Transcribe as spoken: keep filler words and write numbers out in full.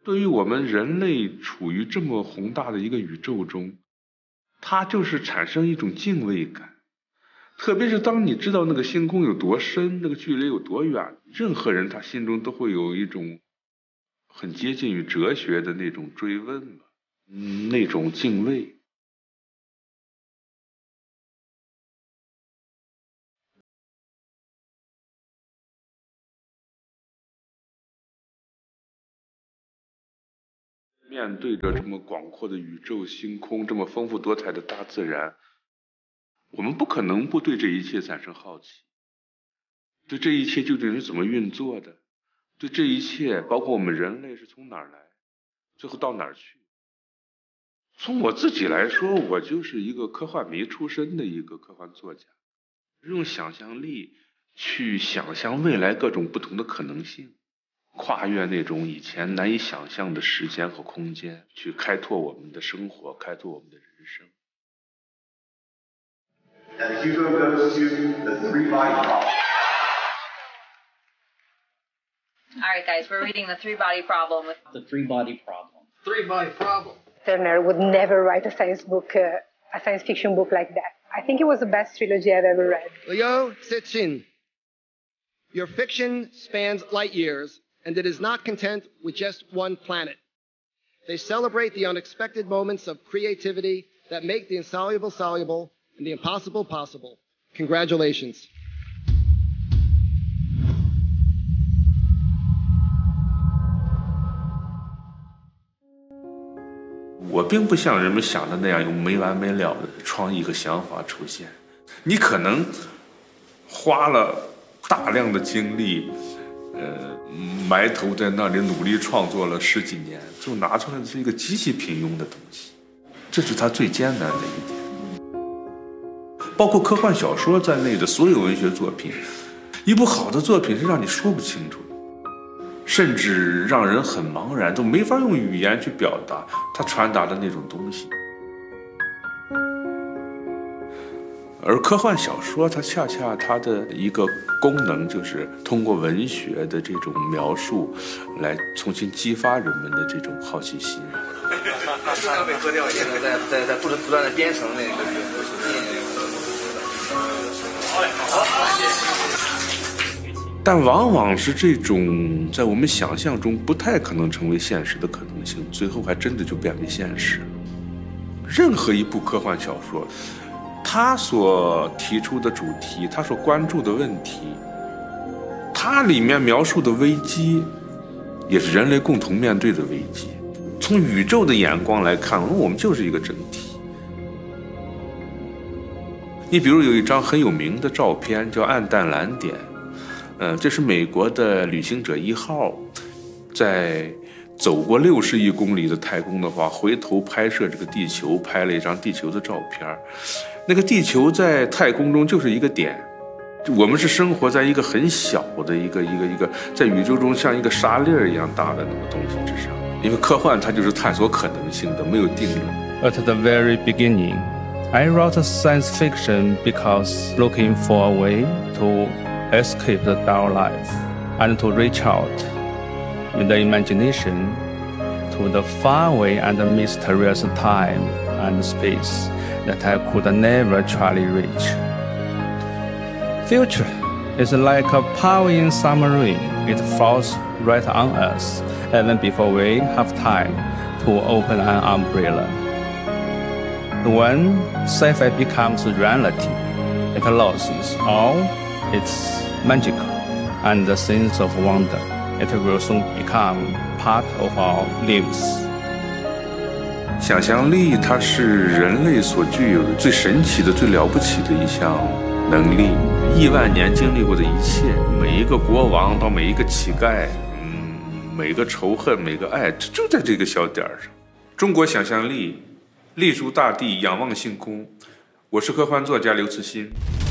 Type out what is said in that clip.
对于我们人类处于这么宏大的一个宇宙中，它就是产生一种敬畏感。特别是当你知道那个星空有多深，那个距离有多远，任何人他心中都会有一种很接近于哲学的那种追问吧，嗯，那种敬畏。面对着这么广阔的宇宙星空，这么丰富多彩的大自然，我们不可能不对这一切产生好奇，对这一切究竟是怎么运作的，对这一切包括我们人类是从哪儿来，最后到哪儿去。从我自己来说，我就是一个科幻迷出身的一个科幻作家，用想象力去想象未来各种不同的可能性，跨越那种以前难以想象的时间和空间，去开拓我们的生活，开拓我们的人生。 And Hugo goes to the three body problem. All right, guys, we're reading the three body problem. The three body problem. Three body problem. Turner would never write a science book, uh, a science fiction book like that. I think it was the best trilogy I've ever read. Liu Cixin, your fiction spans light years, and it is not content with just one planet. They celebrate the unexpected moments of creativity that make the insoluble soluble and the impossible possible. Congratulations. 我并不像人们想的那样有没完没了的创意和想法出现，你可能花了大量的精力，呃，埋头在那里努力创作了十几年，就拿出来的是一个极其平庸的东西，这是它最艰难的一点。包括科幻小说在内的所有文学作品，一部好的作品是让你说不清楚的，甚至让人很茫然，都没法用语言去表达它传达的那种东西。而科幻小说它恰恰它的一个功能就是通过文学的这种描述来重新激发人们的这种好奇心。 质量被割掉，现在在在在不不断的编程那个。 但往往是这种在我们想象中不太可能成为现实的可能性，最后还真的就变为现实。任何一部科幻小说，它所提出的主题，它所关注的问题，它里面描述的危机，也是人类共同面对的危机。从宇宙的眼光来看，我们就是一个整体。你比如有一张很有名的照片叫暗淡蓝点，呃，这是美国的旅行者一号在走过六十亿公里的太空的话，回头拍摄这个地球，拍了一张地球的照片。那个地球在太空中就是一个点，我们是生活在一个很小的一个一个一个在宇宙中像一个沙粒一样大的那个东西之上。因为科幻它就是探索可能性的，没有定论。 At the very beginning, I wrote science fiction because looking for a way to escape the dull life and to reach out with the imagination to the faraway and mysterious time and space that I could never truly reach. Future is like a powering submarine. It falls right on us even before we have time to open an umbrella. When sci-fi becomes reality, it loses all its magical and the sense of wonder. It will soon become part of our lives. 想象力，它是人类所具有的最神奇的、最了不起的一项能力。亿万年经历过的一切，每一个国王到每一个乞丐，嗯，每个仇恨、每个爱，就在这个小点上。中国想象力。立足大地，仰望星空。我是科幻作家刘慈欣。